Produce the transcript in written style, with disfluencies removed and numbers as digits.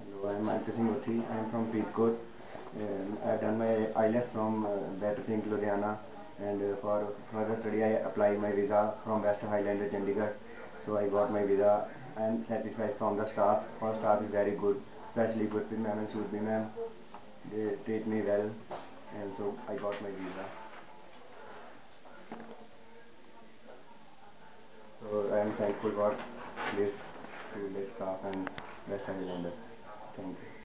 Hello, I'm Ankit Singh Othi. I'm from Faridkot. I've done my IELTS from Better Think Ludhiana, and for further study I applied my visa from West Highlander Chandigarh. So I got my visa. I'm satisfied from the staff. Our staff is very good, especially Gurpreet ma'am and Surbi ma'am. They treat me well, and so I got my visa. So I am thankful for this to this staff and West Highlander. Thank you.